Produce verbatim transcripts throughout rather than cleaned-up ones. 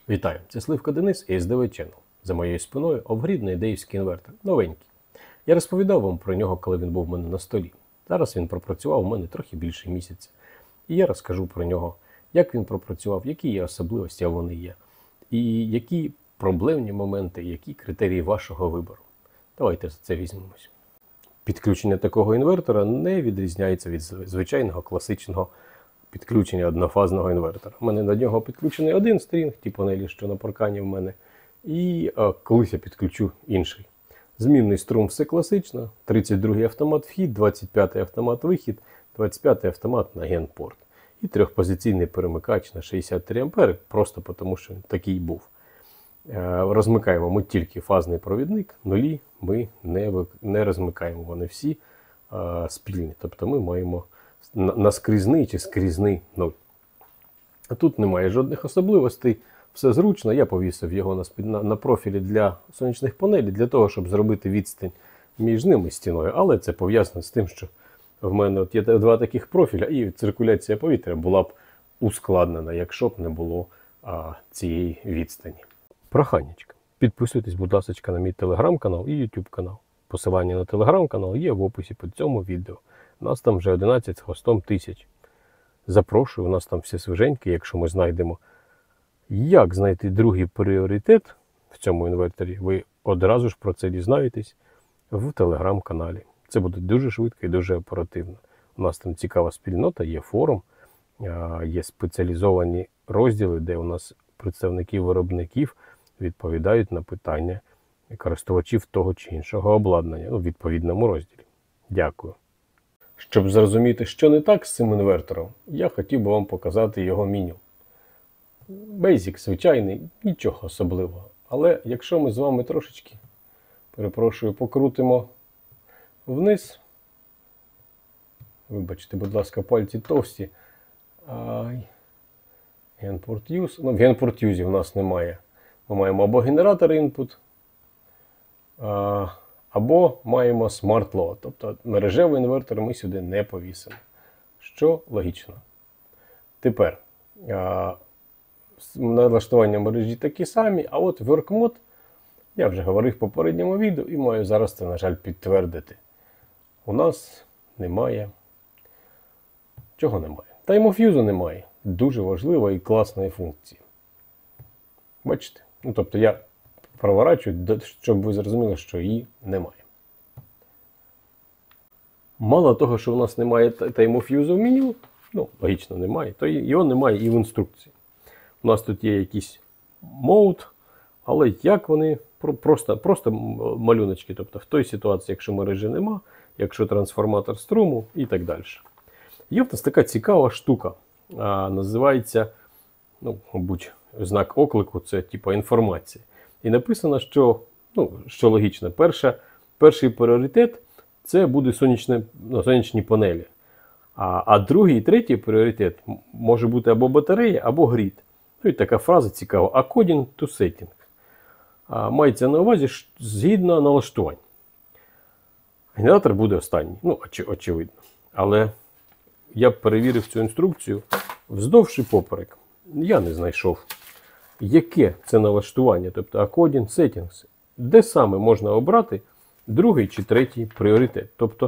Вітаю, це Сливка Денис і ес де ве Channel. За моєю спиною обгрідний деївський інвертор, новенький. Я розповідав вам про нього, коли він був у мене на столі. Зараз він пропрацював у мене трохи більше місяця. І я розкажу про нього, як він пропрацював, які є особливості, а вони є. І які проблемні моменти, які критерії вашого вибору. Давайте за це візьмемось. Підключення такого інвертора не відрізняється від звичайного класичного підключення однофазного інвертора. У мене на нього підключений один стрінг, ті панелі, що на паркані в мене, і а, колись я підключу інший. Змінний струм все класично, тридцять другий автомат вхід, двадцять п'ятий автомат вихід, двадцять п'ятий автомат на генпорт. І трьохпозиційний перемикач на шістдесят три ампери, просто тому що він такий був. Розмикаємо ми тільки фазний провідник, нулі ми не, не розмикаємо, вони всі а, спільні. Тобто ми маємо наскрізний чи скрізний нуль. А тут немає жодних особливостей, все зручно. Я повісив його на, на, на профілі для сонячних панелей, для того, щоб зробити відстань між ними стіною. Але це пов'язано з тим, що в мене от є два таких профіля, і циркуляція повітря була б ускладнена, якщо б не було а, цієї відстані. Проханечка. Підписуйтесь, будь ласка, на мій телеграм-канал і ютуб канал. Посилання на телеграм-канал є в описі під цьому відео. У нас там вже одинадцять з хвостом тисяч. Запрошую, у нас там все свіженьке, якщо ми знайдемо. Як знайти другий пріоритет в цьому інверторі, ви одразу ж про це дізнаєтесь в телеграм-каналі. Це буде дуже швидко і дуже оперативно. У нас там цікава спільнота, є форум, є спеціалізовані розділи, де у нас представники виробників відповідають на питання користувачів того чи іншого обладнання у відповідному розділі. Дякую. Щоб зрозуміти, що не так з цим інвертором, я хотів би вам показати його меню. Basic, звичайний, нічого особливого. Але якщо ми з вами трошечки, перепрошую, покрутимо вниз, вибачте, будь ласка, пальці товсті, Ай. Генпорт Use. Ну, в Генпорт Use в нас немає. Ми маємо або генератор input, або маємо Smart Load. Тобто мережевий інвертор ми сюди не повісимо. Що логічно. Тепер налаштування мережі такі самі, а от Work Mode, я вже говорив в попередньому відео і маю зараз це, на жаль, підтвердити. У нас немає. Чого немає? Time of Use немає. Дуже важливої і класної функції. Бачите? Ну, тобто я проворачую, щоб ви зрозуміли, що її немає. Мало того, що у нас немає Time of Use в меню, ну, логічно немає, то його немає і в інструкції. У нас тут є якийсь mode, але як вони, просто, просто малюночки, тобто в той ситуації, якщо мережі нема, якщо трансформатор струму і так далі. Є в нас така цікава штука, а, називається, ну, мабуть, знак оклику, це типу інформація. І написано, що, ну, що логічно, перша, перший пріоритет це буде сонячне, ну, сонячні панелі. А, а другий і третій пріоритет може бути або батарея, або грід. Ну і така фраза цікава. According to setting. А, мається на увазі згідно налаштувань. Генератор буде останній. Ну, оч, очевидно. Але я б перевірив цю інструкцію вздовж і поперек. Я не знайшов, яке це налаштування, тобто According Settings, де саме можна обрати другий чи третій пріоритет. Тобто,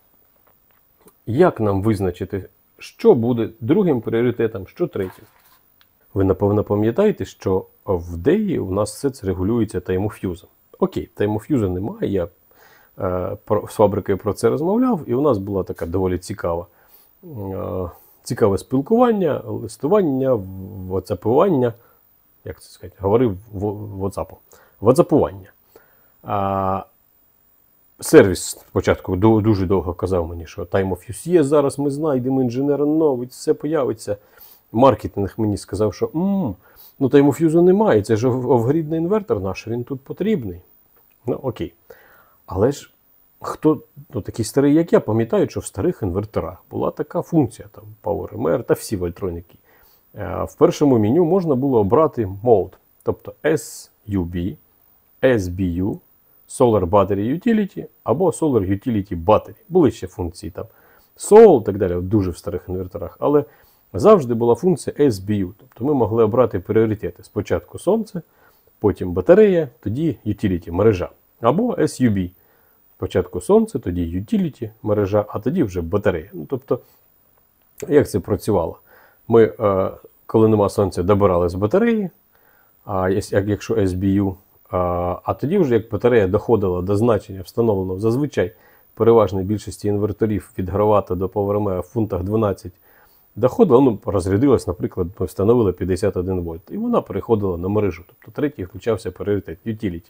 як нам визначити, що буде другим пріоритетом, що третім. Ви, напевно, пам'ятаєте, що в деї у нас все це регулюється Time of Use. Окей, Time of Use немає, я е, про, з фабрикою про це розмовляв, і у нас була така доволі цікава цікаве спілкування, листування, ватсапування, як це сказати, говорив ватсапу, ватсапування. А, сервіс спочатку дуже довго казав мені, що Time of Use є, зараз ми знайдемо інженера новий, все появиться. Маркетинг мені сказав, що М, ну Time of Use немає, це ж офгрідний інвертор наш, він тут потрібний. Ну окей. Але ж хто, ну, такий старий, як я, пам'ятають, що в старих інверторах була така функція, там, PowerMR та всі вольтроніки. В першому меню можна було обрати Mode, тобто ес ю бі, ес бі ю, Solar Battery Utility або Solar Utility Battery. Були ще функції там Sol і так далі, дуже в старих інверторах. Але завжди була функція ес бі ю. Тобто ми могли обрати пріоритети. Спочатку сонце, потім батарея, тоді utility, мережа. Або ес ю бі. Спочатку сонце, тоді utility, мережа, а тоді вже батарея. Ну, тобто, як це працювало? Ми, е, коли нема сонця, добирали з батареї, а якщо ес бі ю, а, а тоді вже, як батарея доходила до значення, встановленого зазвичай переважній більшості інверторів від гравата до PowerMe в фунтах дванадцять, доходила, ну, розрядилась, наприклад, ми встановили п'ятдесят один вольт, і вона переходила на мережу. Тобто третій включався пріоритет utility.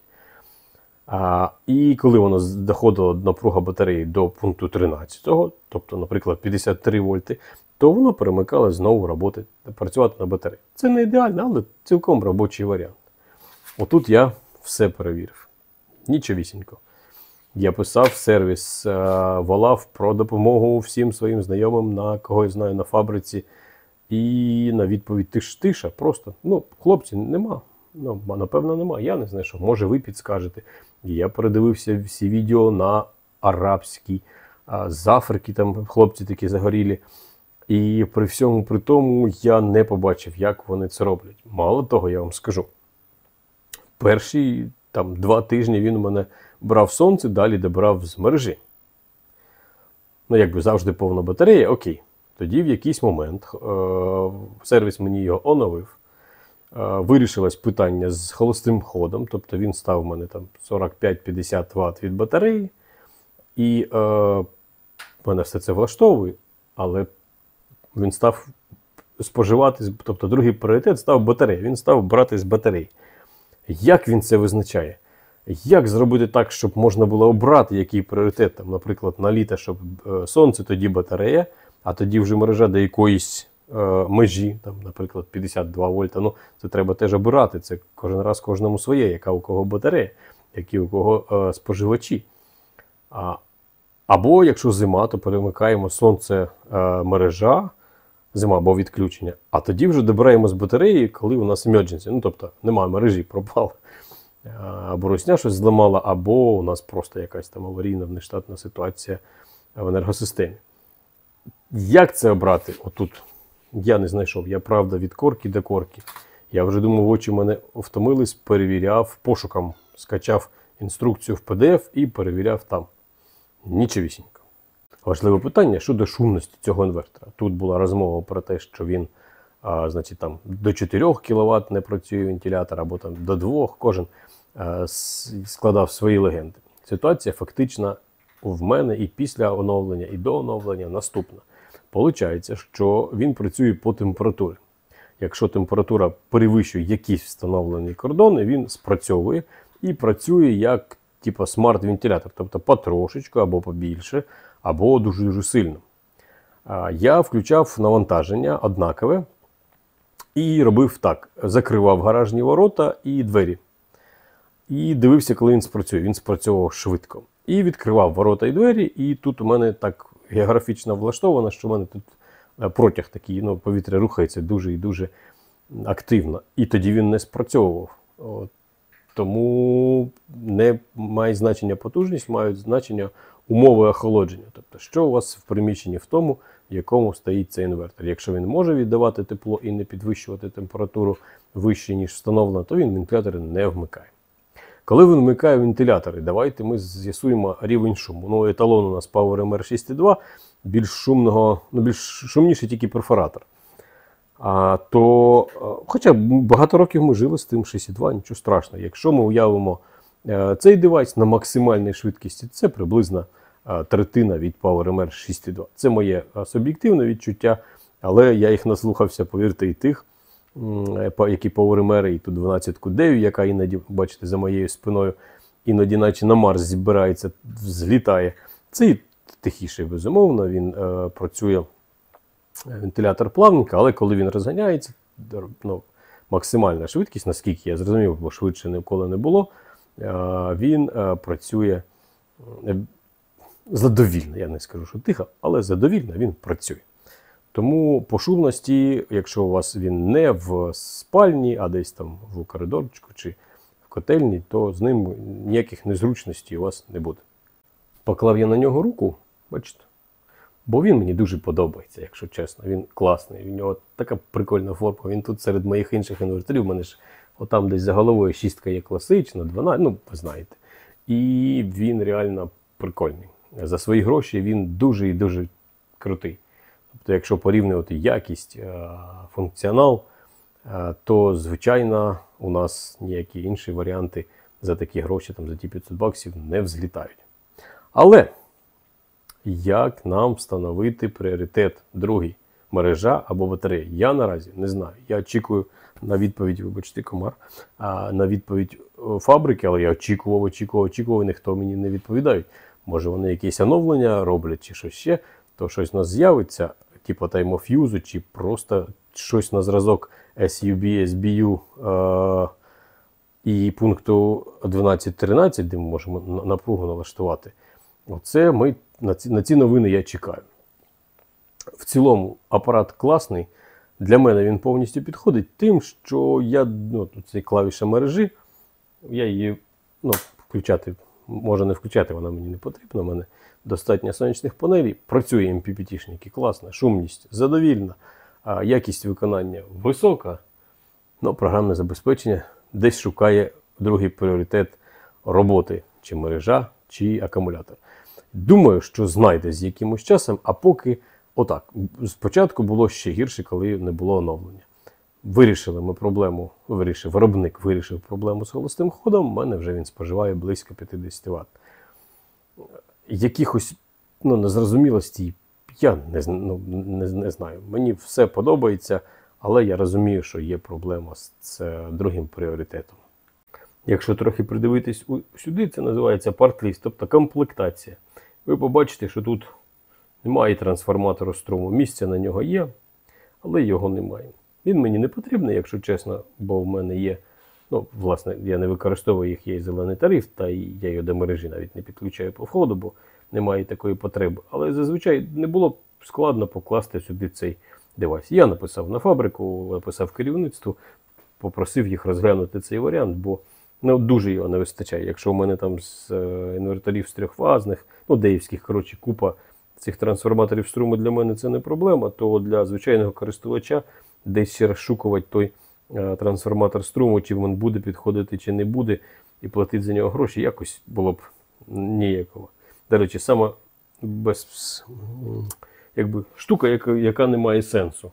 А, і коли воно доходило напруга батареї до пункту тринадцятого, тобто, наприклад, п'ятдесят три вольти, то воно перемикало знову роботи, працювати на батареї. Це не ідеально, але цілком робочий варіант. Отут я все перевірив. Нічовісінько. Я писав сервіс, волав про допомогу всім своїм знайомим, на кого я знаю, на фабриці. І на відповідь тиш-тиша. Просто, ну, хлопці, нема. Ну, напевно, нема. Я не знайшов. Може, ви підскажете. І я передивився всі відео на арабській, з Африки, там хлопці такі загорілі. І при всьому при тому я не побачив, як вони це роблять. Мало того, я вам скажу. Перші там два тижні він у мене брав сонце, далі добрав з мережі. Ну, якби завжди повна батарея, окей. Тоді в якийсь момент е- сервіс мені його оновив. Е- вирішилось питання з холостим ходом, тобто він став у мене там сорок п'ять - п'ятдесят ватт від батареї. І е- мене все це влаштовує, але він став споживати, тобто другий пріоритет став батарея. Він став брати з батареї. Як він це визначає? Як зробити так, щоб можна було обрати, який пріоритет, там, наприклад, на літо, щоб е, сонце, тоді батарея, а тоді вже мережа до якоїсь е, межі, там, наприклад, п'ятдесят два вольта. Ну, це треба теж обирати. Це кожен раз кожному своє, яка у кого батарея, які у кого е, споживачі. А, або, якщо зима, то перемикаємо сонце, е, мережа, зима або відключення, а тоді вже добираємо з батареї, коли у нас emergency. Ну, тобто, немає мережі, пропала. Або русня щось зламала, або у нас просто якась там аварійна, внештатна ситуація в енергосистемі. Як це обрати? Отут я не знайшов. Я, правда, від корки до корки. Я вже думав, очі в мене втомились, перевіряв пошуком, скачав інструкцію в пі ді еф і перевіряв там. Нічовісінько. Важливе питання щодо шумності цього інвертора. Тут була розмова про те, що він а, значить, там, до чотирьох кіловат не працює вентилятор, або там, до двох, кожен а, складав свої легенди. Ситуація фактично в мене і після оновлення, і до оновлення наступна. Получається, що він працює по температурі. Якщо температура перевищує якісь встановлені кордони, він спрацьовує і працює як типу смарт-вентилятор, тобто потрошечку або побільше, або дуже-дуже сильно. Я включав навантаження однакове і робив так. Закривав гаражні ворота і двері. І дивився, коли він спрацює. Він спрацьовував швидко. І відкривав ворота і двері, і тут у мене так географічно влаштовано, що в мене тут протяг такий, ну, повітря рухається дуже і дуже активно. І тоді він не спрацьовував. От. Тому не має значення потужність, мають значення умови охолодження. Тобто, що у вас в приміщенні в тому, в якому стоїть цей інвертор. Якщо він може віддавати тепло і не підвищувати температуру вище, ніж встановлено, то він вентилятори не вмикає. Коли він вмикає вентилятори, давайте ми з'ясуємо рівень шуму. Ну, еталон у нас PowerMR шість і два, більш шумного, ну, більш шумніший тільки перфоратор. А, то, хоча багато років ми жили з тим шість і два, нічого страшного. Якщо ми уявимо е, цей девайс на максимальній швидкості, це приблизно е, третина від PowerMR шість і два. Це моє е, суб'єктивне відчуття, але я їх наслухався, повірте, і тих, е, які PowerMR, і ту дванадцятку дев'ять, яка іноді, бачите, за моєю спиною, іноді наче на Марс збирається, злітає. Це тихіше, безумовно, він е, працює. Вентилятор плавненько, але коли він розганяється, ну, максимальна швидкість, наскільки я зрозумів, бо швидше ніколи не було, він працює задовільно. Я не скажу, що тихо, але задовільно він працює. Тому по шумності, якщо у вас він не в спальні, а десь там в коридорчику чи в котельні, то з ним ніяких незручностей у вас не буде. Поклав я на нього руку, бачите, Бо він мені дуже подобається, якщо чесно. Він класний, у нього така прикольна форма. Він тут серед моїх інших інверторів, у мене ж отам десь за головою шістка є класична, дванадцять, ну, ви знаєте. І він реально прикольний. За свої гроші він дуже і дуже крутий. Тобто, якщо порівнювати якість, функціонал, то, звичайно, у нас ніякі інші варіанти за такі гроші, там, за ті п'ятсот баксів, не взлітають. Але як нам встановити пріоритет другий? Мережа або батарея? Я наразі не знаю. Я очікую на відповідь, вибачте, комар, а на відповідь фабрики, але я очікував, очікував, очікував, і ніхто мені не відповідають. Може вони якісь оновлення роблять чи щось ще, то щось у нас з'явиться, типу time of use, чи просто щось на зразок ес ю бі, ес бі ю е і пункту дванадцять тринадцять, де ми можемо напругу налаштувати. Оце ми, на ці, на ці новини я чекаю. В цілому апарат класний. Для мене він повністю підходить тим, що я, ну, цей клавіша мережі, я її, ну, включати, може не включати, вона мені не потрібна. У мене достатньо сонячних панелей, працює ем пі пі ті-шники, класна, шумність задовільна, а якість виконання висока, але програмне забезпечення десь шукає другий пріоритет роботи, чи мережа, чи акумулятор. Думаю, що знайде з якимось часом, а поки отак. Спочатку було ще гірше, коли не було оновлення. Вирішили ми проблему, вирішив, виробник вирішив проблему з холостим ходом, у мене вже він споживає близько п'ятдесят ватт. Якихось, ну, незрозумілості я не, ну, не, не знаю. Мені все подобається, але я розумію, що є проблема з, з другим пріоритетом. Якщо трохи придивитись сюди, це називається парт-ліст, тобто комплектація. Ви побачите, що тут немає трансформатору струму. Місця на нього є, але його немає. Він мені не потрібний, якщо чесно, бо в мене є, ну, власне, я не використовую їх, є зелений тариф, та і я його до мережі навіть не підключаю по входу, бо немає такої потреби. Але зазвичай не було б складно покласти сюди цей девайс. Я написав на фабрику, написав керівництву, попросив їх розглянути цей варіант, бо, ну, дуже його не вистачає. Якщо у мене там з інверторів з трьохфазних, ну, деївських, коротше, купа цих трансформаторів струму для мене це не проблема, то для звичайного користувача десь ще розшукувати той а, трансформатор струму, чи він буде підходити, чи не буде, і платити за нього гроші, якось було б ніяково. До речі, сама без, якби, штука, яка, яка не має сенсу.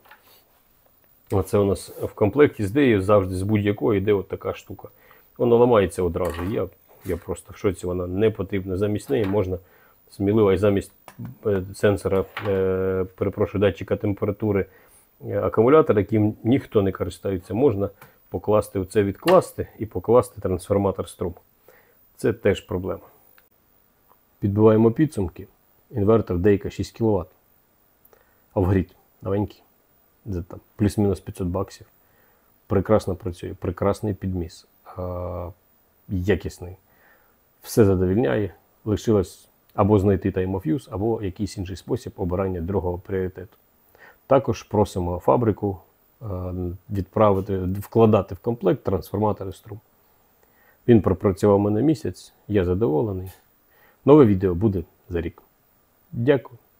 Оце у нас в комплекті з дею завжди з будь-якої йде от така штука. Вона ламається одразу. Я, я просто в шоці, вона не потрібна. Замість неї можна сміливо і замість сенсора, е, перепрошую, датчика температури, е, акумулятор, яким ніхто не користується, можна покласти оце, відкласти і покласти трансформатор струму. Це теж проблема. Підбиваємо підсумки. Інвертор Дейка шість кіловат. Авгрід, новенький. За там плюс-мінус п'ятсот баксів. Прекрасно працює, прекрасний підміс. А, якісний. Все задовільняє. Лишилось або знайти time of use, або якийсь інший спосіб обирання другого пріоритету. Також просимо фабрику відправити, вкладати в комплект трансформатори струм. Він пропрацював мене місяць, я задоволений. Нове відео буде за рік. Дякую.